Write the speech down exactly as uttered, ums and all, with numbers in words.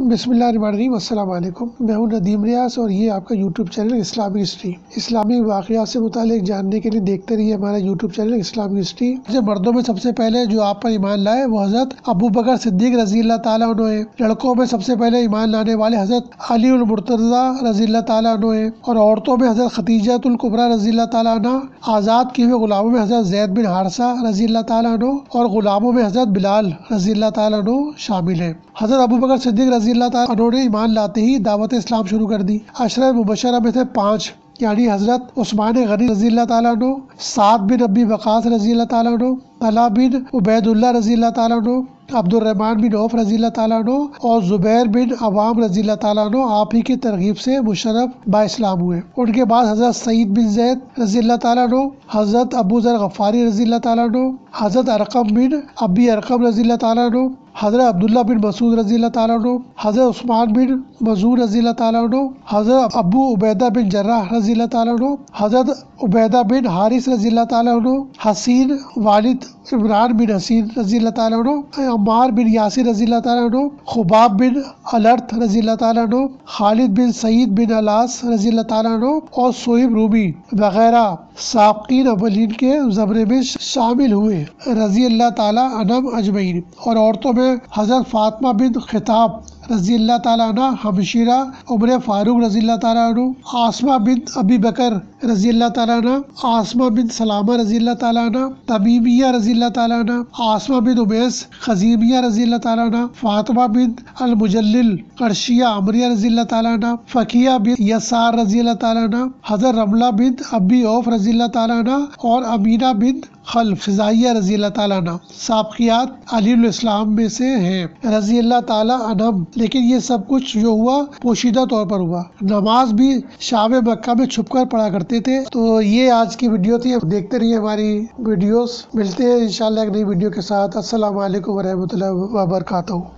بسم اللہ الرحمن الرحیم۔ السلام علیکم، میں ہوں ندیم ریاض اور یہ آپ کا یوٹیوب چینل اسلامی ہسٹری۔ اسلامی واقعات سے متعلق جاننے کے لیے دیکھتے رہیے ہمارا یوٹیوب چینل اسلامی ہسٹری۔ جو مردوں میں سب سے پہلے جو آپ پر ایمان لائے وہ حضرت ابو بکر صدیق رضی اللہ تعالیٰ عنہ ہیں۔ لڑکوں میں سب سے پہلے ایمان لانے والے حضرت علی المرتضی رضی اللہ تعالیٰ عنہ ہیں، اور عورتوں میں حضرت خدیجہ الکبریٰ رضی اللہ تعالیٰ عنہ، آزاد کیے ہوئے غلاموں میں حضرت زید بن حارثہ رضی اللہ تعالیٰ عنہ، اور غلاموں میں حضرت بلال رضی اللہ تعالیٰ عنہ شامل ہیں۔ حضرت ابو بکر صدیق رضی اللہ تعالیٰ عنہ نے ایمان لاتے ہی دعوت اسلام شروع کر دی۔ عشرہ مبشرہ میں سے پانچ یعنی حضرت عثمان غنی رضی اللہ تعالیٰ عنہ، سعد بن ابی وقاص رضی اللہ تعالیٰ عنہ، طلحہ بن عبید اللہ رضی اللہ تعالیٰ عنہ، عبد الرحمن بن عوف رضی اللہ تعالیٰ عنہ اور زبیر بن عوام رضی اللہ تعالیٰ عنہ آپ ہی کی ترغیب سے مشرف با اسلام ہوئے۔ ان کے بعد حضرت سعید بن زید رضی اللہ تعالیٰ عنہ، حضرت ابو ذر غفاری رضی اللہ تعالیٰ عنہ، حضرت ارقم بن ابی ارقم رضی اللہ تعالیٰ عنہ، حضرت عبداللہ بن مسعود رضی اللہ تعالیٰ عنہ، حضرت عثمان بن مظعون رضی اللہ تعالیٰ عنہ، حضرت ابو عبیدہ بن جراح رضی اللہ تعالیٰ عنہ، حضرت عبیدہ بن حارث رضی اللہ تعالیٰ عنہ، حسین والد عمران بن حسین رضی اللہ تعالیٰ عنہ، عمار بن یاسر رضی اللہ تعالیٰ عنہ، خباب بن الرت رضی اللہ تعالیٰ عنہ، خالد بن سعید بن الاس رضی اللہ تعالیٰ عنہ اور صہیب رومی وغیرہ سابقین اولین کے زمرے میں شامل ہوئے رضی اللہ تعالیٰ عنہم اجمعین۔ اور عورتوں میں حضرت فاطمہ بنت خطاب رضی اللہ تعالیٰ عنہ ہمشیرہ عمر فاروق رضی اللہ تعالیٰ عنہ، آسمہ بنت ابی بکر رضی اللہ تعالیٰ عنہ، آسمہ بنت سلامہ رضی اللہ تعالیٰ عنہ، تمیمیہ رضی اللہ تعالیٰ عنہ، آسمہ بنت امیس خزیمیہ رضی اللہ تعالیٰ عنہ، فاطمہ بنت المجلل قرشیہ عمریہ رضی اللہ تعالیٰ عنہ، فقیہ بنت یسار رضی اللہ تعالیٰ عنہ، حضرت رملہ بنت ابی عوف رضی اللہ تعالیٰ عنہ اور امینہ بنت خلف فضائیہ رضی اللہ تعالیٰ عنہ سابقیات علی الاسلام میں سے ہیں رضی اللہ تعالیٰ عنہم۔ لیکن یہ سب کچھ جو ہوا پوشیدہ طور پر ہوا، نماز بھی شام مکہ میں چھپ کر پڑھا کرتے تھے۔ تو یہ آج کی ویڈیو تھی، دیکھتے رہیے ہماری ویڈیوز، ملتے ہیں انشاءاللہ ایک نئی ویڈیو کے ساتھ۔ السلام علیکم ورحمۃ اللہ وبرکاتہ۔